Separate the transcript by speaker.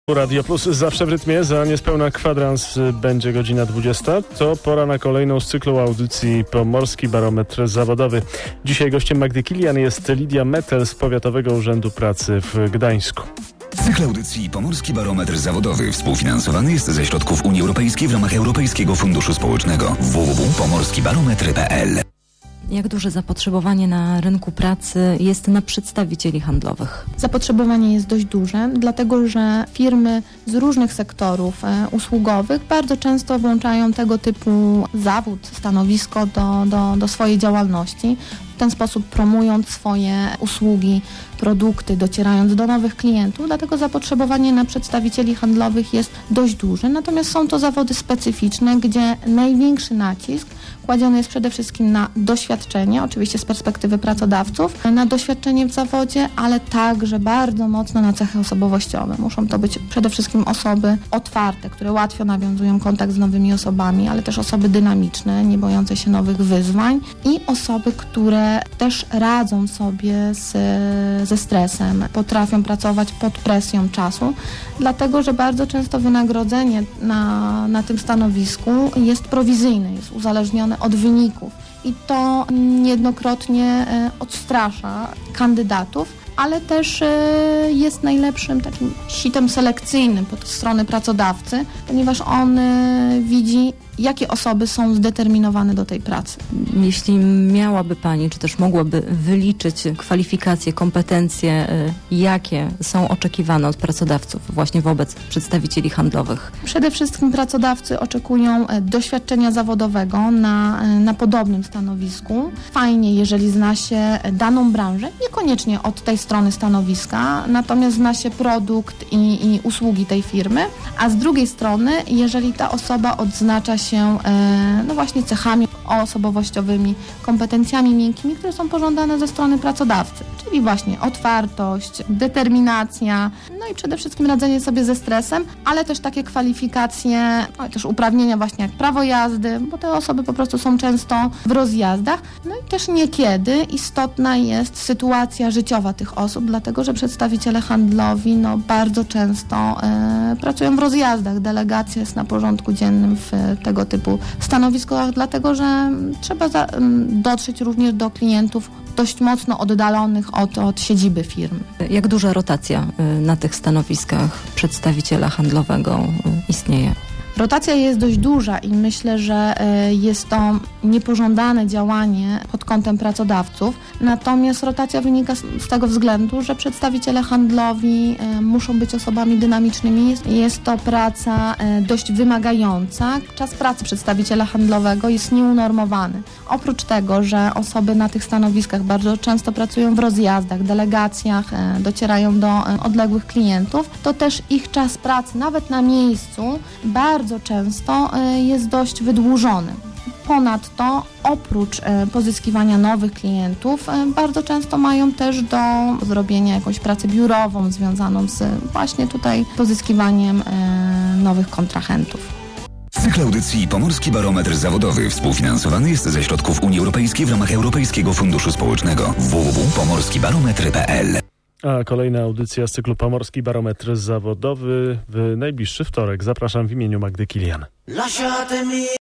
Speaker 1: Radio Plus zawsze w rytmie, za niespełna kwadrans będzie godzina 20. To pora na kolejną z cyklu audycji Pomorski Barometr Zawodowy. Dzisiaj gościem Magdy Kilian jest Lidia Metel z Powiatowego Urzędu Pracy w Gdańsku.
Speaker 2: Cykl audycji Pomorski Barometr Zawodowy współfinansowany jest ze środków Unii Europejskiej w ramach Europejskiego Funduszu Społecznego. www.pomorskibarometr.pl.
Speaker 3: Jak duże zapotrzebowanie na rynku pracy jest na przedstawicieli handlowych?
Speaker 4: Zapotrzebowanie jest dość duże, dlatego że firmy z różnych sektorów usługowych bardzo często włączają tego typu zawód, stanowisko do swojej działalności. W ten sposób promując swoje usługi, produkty, docierając do nowych klientów, dlatego zapotrzebowanie na przedstawicieli handlowych jest dość duże. Natomiast są to zawody specyficzne, gdzie największy nacisk kładziony jest przede wszystkim na doświadczenie, oczywiście z perspektywy pracodawców, na doświadczenie w zawodzie, ale także bardzo mocno na cechy osobowościowe. Muszą to być przede wszystkim osoby otwarte, które łatwo nawiązują kontakt z nowymi osobami, ale też osoby dynamiczne, nie bojące się nowych wyzwań i osoby, które też radzą sobie ze stresem, potrafią pracować pod presją czasu, dlatego że bardzo często wynagrodzenie na tym stanowisku jest prowizyjne, jest uzależnione od wyników i to niejednokrotnie odstrasza kandydatów, ale też jest najlepszym takim sitem selekcyjnym pod strony pracodawcy, ponieważ on widzi, jakie osoby są zdeterminowane do tej pracy.
Speaker 3: Jeśli miałaby Pani, czy też mogłaby wyliczyć kwalifikacje, kompetencje, jakie są oczekiwane od pracodawców właśnie wobec przedstawicieli handlowych?
Speaker 4: Przede wszystkim pracodawcy oczekują doświadczenia zawodowego na podobnym stanowisku. Fajnie, jeżeli zna się daną branżę, niekoniecznie od tej strony stanowiska, natomiast zna się produkt i usługi tej firmy, a z drugiej strony, jeżeli ta osoba odznacza się właśnie cechami osobowościowymi, kompetencjami miękkimi, które są pożądane ze strony pracodawcy, czyli właśnie otwartość, determinacja, no i przede wszystkim radzenie sobie ze stresem, ale też takie kwalifikacje, też uprawnienia właśnie jak prawo jazdy, bo te osoby po prostu są często w rozjazdach, no i też niekiedy istotna jest sytuacja życiowa tych osób, dlatego że przedstawiciele handlowi bardzo często pracują w rozjazdach, delegacja jest na porządku dziennym w tego typu stanowiskach, dlatego że trzeba dotrzeć również do klientów dość mocno oddalonych od siedziby firmy.
Speaker 3: Jak duża rotacja na tych stanowiskach przedstawiciela handlowego istnieje?
Speaker 4: Rotacja jest dość duża i myślę, że jest to niepożądane działanie pod kątem pracodawców, natomiast rotacja wynika z tego względu, że przedstawiciele handlowi muszą być osobami dynamicznymi. Jest to praca dość wymagająca. Czas pracy przedstawiciela handlowego jest nieunormowany. Oprócz tego, że osoby na tych stanowiskach bardzo często pracują w rozjazdach, delegacjach, docierają do odległych klientów, to też ich czas pracy, nawet na miejscu, bardzo często jest dość wydłużony. Ponadto, oprócz pozyskiwania nowych klientów, bardzo często mają też do zrobienia jakąś pracę biurową związaną z właśnie tutaj pozyskiwaniem nowych kontrahentów.
Speaker 2: Cykl audycji Pomorski Barometr Zawodowy współfinansowany jest ze środków Unii Europejskiej w ramach Europejskiego Funduszu Społecznego. www.pomorskibarometr.pl.
Speaker 1: A kolejna audycja z cyklu Pomorski Barometr Zawodowy w najbliższy wtorek. Zapraszam w imieniu Magdy Kilian.